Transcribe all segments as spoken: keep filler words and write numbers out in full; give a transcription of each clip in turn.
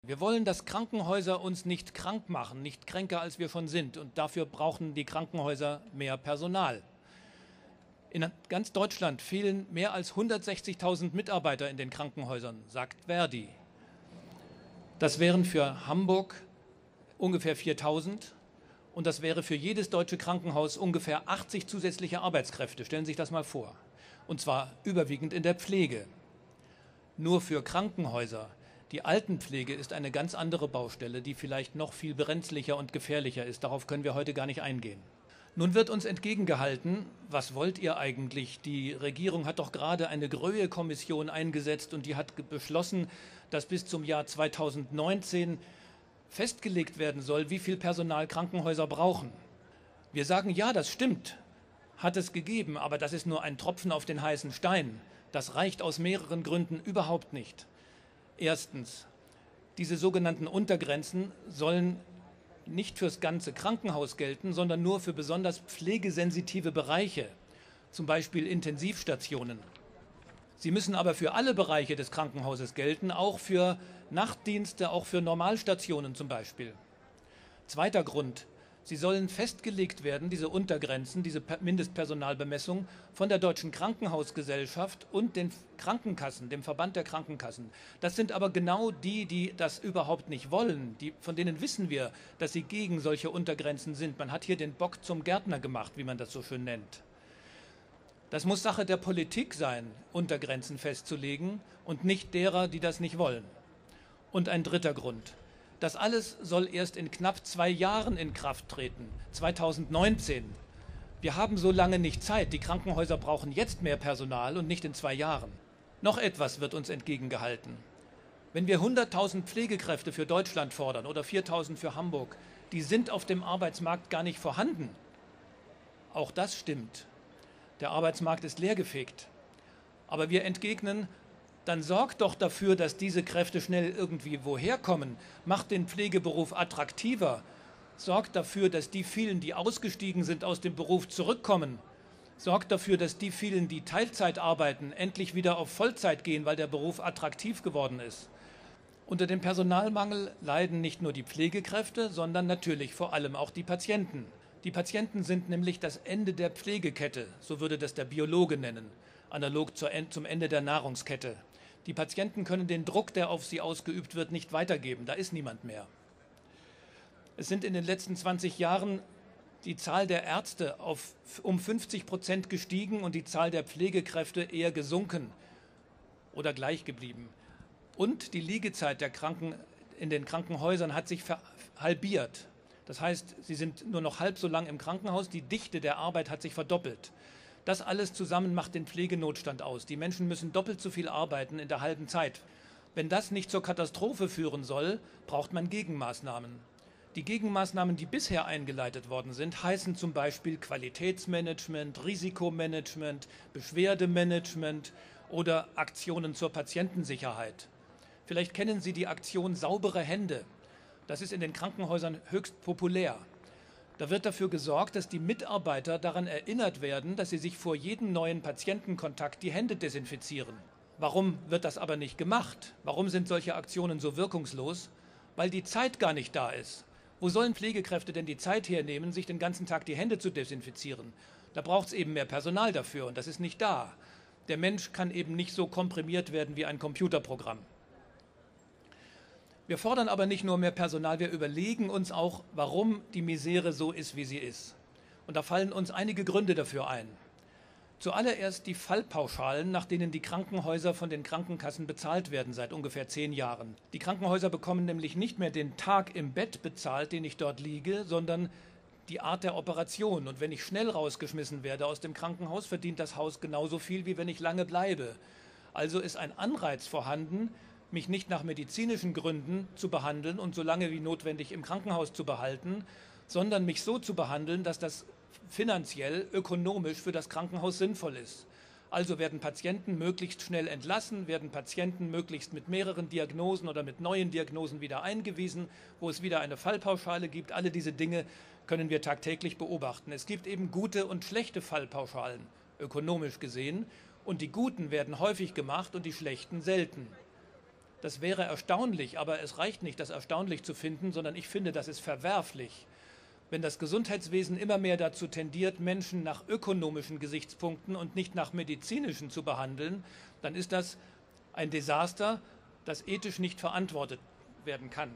Wir wollen, dass Krankenhäuser uns nicht krank machen, nicht kränker als wir schon sind. Und dafür brauchen die Krankenhäuser mehr Personal. In ganz Deutschland fehlen mehr als hundertsechzigtausend Mitarbeiter in den Krankenhäusern, sagt Verdi. Das wären für Hamburg ungefähr viertausend und das wäre für jedes deutsche Krankenhaus ungefähr achtzig zusätzliche Arbeitskräfte. Stellen Sie sich das mal vor. Und zwar überwiegend in der Pflege. Nur für Krankenhäuser. Die Altenpflege ist eine ganz andere Baustelle, die vielleicht noch viel brenzlicher und gefährlicher ist. Darauf können wir heute gar nicht eingehen. Nun wird uns entgegengehalten, was wollt ihr eigentlich? Die Regierung hat doch gerade eine Gröhe-Kommission eingesetzt und die hat beschlossen, dass bis zum Jahr zweitausendneunzehn festgelegt werden soll, wie viel Personal Krankenhäuser brauchen. Wir sagen, ja, das stimmt, hat es gegeben, aber das ist nur ein Tropfen auf den heißen Stein. Das reicht aus mehreren Gründen überhaupt nicht. Erstens, diese sogenannten Untergrenzen sollen nicht fürs ganze Krankenhaus gelten, sondern nur für besonders pflegesensitive Bereiche, zum Beispiel Intensivstationen. Sie müssen aber für alle Bereiche des Krankenhauses gelten, auch für Nachtdienste, auch für Normalstationen zum Beispiel. Zweiter Grund, sie sollen festgelegt werden, diese Untergrenzen, diese Mindestpersonalbemessung, von der Deutschen Krankenhausgesellschaft und den Krankenkassen, dem Verband der Krankenkassen. Das sind aber genau die, die das überhaupt nicht wollen. Die, von denen wissen wir, dass sie gegen solche Untergrenzen sind. Man hat hier den Bock zum Gärtner gemacht, wie man das so schön nennt. Das muss Sache der Politik sein, Untergrenzen festzulegen und nicht derer, die das nicht wollen. Und ein dritter Grund. Das alles soll erst in knapp zwei Jahren in Kraft treten, zweitausendneunzehn. Wir haben so lange nicht Zeit. Die Krankenhäuser brauchen jetzt mehr Personal und nicht in zwei Jahren. Noch etwas wird uns entgegengehalten. Wenn wir hunderttausend Pflegekräfte für Deutschland fordern oder viertausend für Hamburg, die sind auf dem Arbeitsmarkt gar nicht vorhanden. Auch das stimmt. Der Arbeitsmarkt ist leergefegt. Aber wir entgegnen, dann sorgt doch dafür, dass diese Kräfte schnell irgendwie woher kommen. Macht den Pflegeberuf attraktiver. Sorgt dafür, dass die vielen, die ausgestiegen sind aus dem Beruf, zurückkommen. Sorgt dafür, dass die vielen, die Teilzeit arbeiten, endlich wieder auf Vollzeit gehen, weil der Beruf attraktiv geworden ist. Unter dem Personalmangel leiden nicht nur die Pflegekräfte, sondern natürlich vor allem auch die Patienten. Die Patienten sind nämlich das Ende der Pflegekette, so würde das der Biologe nennen, analog zum Ende der Nahrungskette. Die Patienten können den Druck, der auf sie ausgeübt wird, nicht weitergeben. Da ist niemand mehr. Es sind in den letzten zwanzig Jahren die Zahl der Ärzte auf um fünfzig Prozent gestiegen und die Zahl der Pflegekräfte eher gesunken oder gleich geblieben. Und die Liegezeit der Kranken in den Krankenhäusern hat sich halbiert. Das heißt, sie sind nur noch halb so lang im Krankenhaus. Die Dichte der Arbeit hat sich verdoppelt. Das alles zusammen macht den Pflegenotstand aus. Die Menschen müssen doppelt so viel arbeiten in der halben Zeit. Wenn das nicht zur Katastrophe führen soll, braucht man Gegenmaßnahmen. Die Gegenmaßnahmen, die bisher eingeleitet worden sind, heißen zum Beispiel Qualitätsmanagement, Risikomanagement, Beschwerdemanagement oder Aktionen zur Patientensicherheit. Vielleicht kennen Sie die Aktion Saubere Hände. Das ist in den Krankenhäusern höchst populär. Da wird dafür gesorgt, dass die Mitarbeiter daran erinnert werden, dass sie sich vor jedem neuen Patientenkontakt die Hände desinfizieren. Warum wird das aber nicht gemacht? Warum sind solche Aktionen so wirkungslos? Weil die Zeit gar nicht da ist. Wo sollen Pflegekräfte denn die Zeit hernehmen, sich den ganzen Tag die Hände zu desinfizieren? Da braucht es eben mehr Personal dafür und das ist nicht da. Der Mensch kann eben nicht so komprimiert werden wie ein Computerprogramm. Wir fordern aber nicht nur mehr Personal, wir überlegen uns auch, warum die Misere so ist, wie sie ist. Und da fallen uns einige Gründe dafür ein. Zuallererst die Fallpauschalen, nach denen die Krankenhäuser von den Krankenkassen bezahlt werden seit ungefähr zehn Jahren. Die Krankenhäuser bekommen nämlich nicht mehr den Tag im Bett bezahlt, den ich dort liege, sondern die Art der Operation. Und wenn ich schnell rausgeschmissen werde aus dem Krankenhaus, verdient das Haus genauso viel, wie wenn ich lange bleibe. Also ist ein Anreiz vorhanden, mich nicht nach medizinischen Gründen zu behandeln und so lange wie notwendig im Krankenhaus zu behalten, sondern mich so zu behandeln, dass das finanziell, ökonomisch für das Krankenhaus sinnvoll ist. Also werden Patienten möglichst schnell entlassen, werden Patienten möglichst mit mehreren Diagnosen oder mit neuen Diagnosen wieder eingewiesen, wo es wieder eine Fallpauschale gibt. Alle diese Dinge können wir tagtäglich beobachten. Es gibt eben gute und schlechte Fallpauschalen, ökonomisch gesehen, und die guten werden häufig gemacht und die schlechten selten. Das wäre erstaunlich, aber es reicht nicht, das erstaunlich zu finden, sondern ich finde, das ist verwerflich. Wenn das Gesundheitswesen immer mehr dazu tendiert, Menschen nach ökonomischen Gesichtspunkten und nicht nach medizinischen zu behandeln, dann ist das ein Desaster, das ethisch nicht verantwortet werden kann.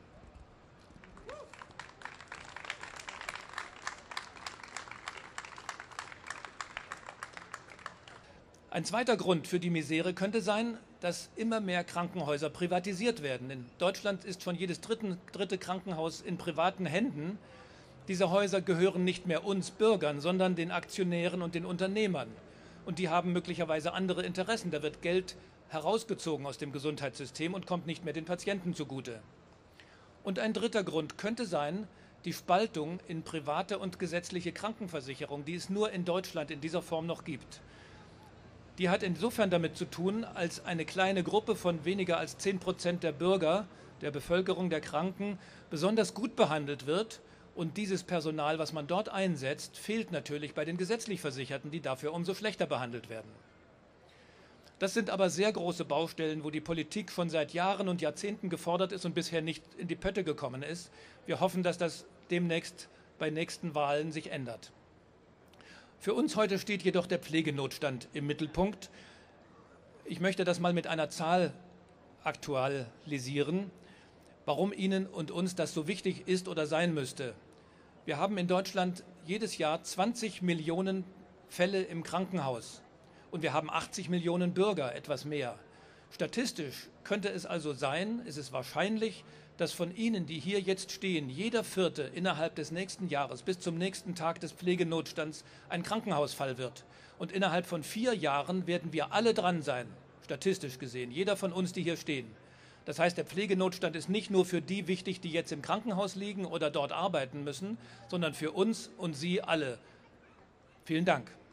Ein zweiter Grund für die Misere könnte sein, dass immer mehr Krankenhäuser privatisiert werden. In Deutschland ist schon jedes dritten, dritte Krankenhaus in privaten Händen. Diese Häuser gehören nicht mehr uns Bürgern, sondern den Aktionären und den Unternehmern. Und die haben möglicherweise andere Interessen. Da wird Geld herausgezogen aus dem Gesundheitssystem und kommt nicht mehr den Patienten zugute. Und ein dritter Grund könnte sein, die Spaltung in private und gesetzliche Krankenversicherung, die es nur in Deutschland in dieser Form noch gibt. Die hat insofern damit zu tun, als eine kleine Gruppe von weniger als zehn Prozent der Bürger, der Bevölkerung, der Kranken, besonders gut behandelt wird. Und dieses Personal, was man dort einsetzt, fehlt natürlich bei den gesetzlich Versicherten, die dafür umso schlechter behandelt werden. Das sind aber sehr große Baustellen, wo die Politik schon seit Jahren und Jahrzehnten gefordert ist und bisher nicht in die Pötte gekommen ist. Wir hoffen, dass das demnächst bei nächsten Wahlen sich ändert. Für uns heute steht jedoch der Pflegenotstand im Mittelpunkt. Ich möchte das mal mit einer Zahl aktualisieren, warum Ihnen und uns das so wichtig ist oder sein müsste. Wir haben in Deutschland jedes Jahr zwanzig Millionen Fälle im Krankenhaus und wir haben achtzig Millionen Bürger, etwas mehr. Statistisch könnte es also sein, ist es wahrscheinlich, dass von Ihnen, die hier jetzt stehen, jeder Vierte innerhalb des nächsten Jahres bis zum nächsten Tag des Pflegenotstands ein Krankenhausfall wird. Und innerhalb von vier Jahren werden wir alle dran sein, statistisch gesehen, jeder von uns, die hier stehen. Das heißt, der Pflegenotstand ist nicht nur für die wichtig, die jetzt im Krankenhaus liegen oder dort arbeiten müssen, sondern für uns und Sie alle. Vielen Dank.